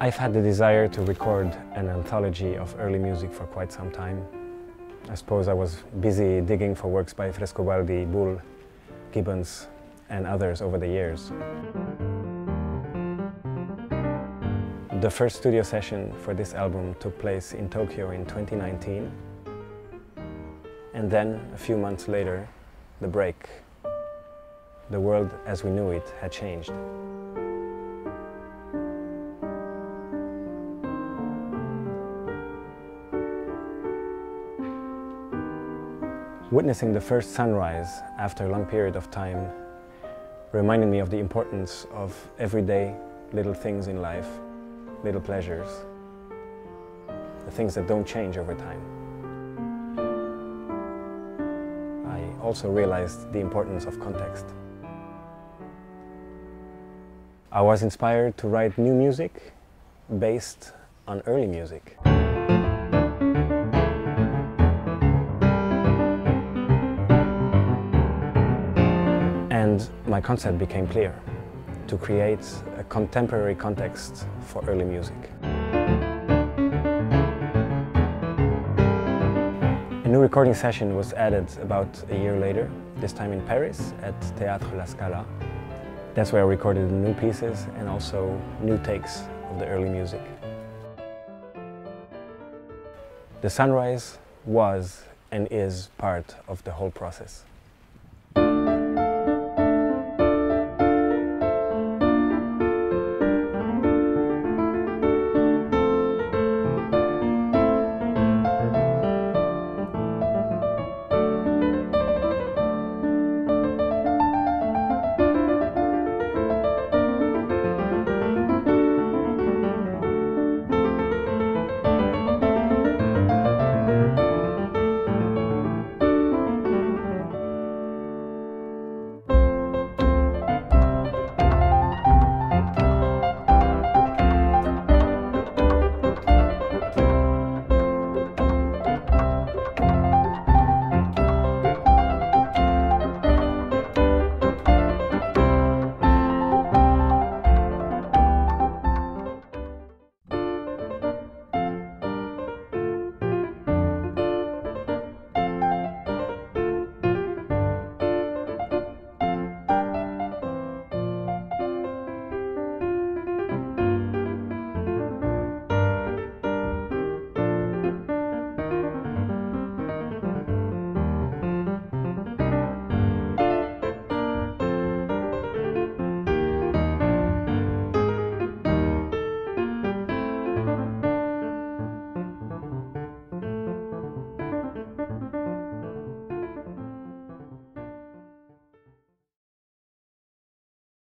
I've had the desire to record an anthology of early music for quite some time. I suppose I was busy digging for works by Frescobaldi, Bull, Gibbons and others over the years. The first studio session for this album took place in Tokyo in 2019. And then, a few months later, the break. The world as we knew it had changed. Witnessing the first sunrise after a long period of time reminded me of the importance of everyday little things in life, little pleasures, the things that don't change over time. I also realized the importance of context. I was inspired to write new music based on early music. And my concept became clear: to create a contemporary context for early music. A new recording session was added about a year later, this time in Paris at Théâtre La Scala. That's where I recorded the new pieces and also new takes of the early music. The sunrise was and is part of the whole process.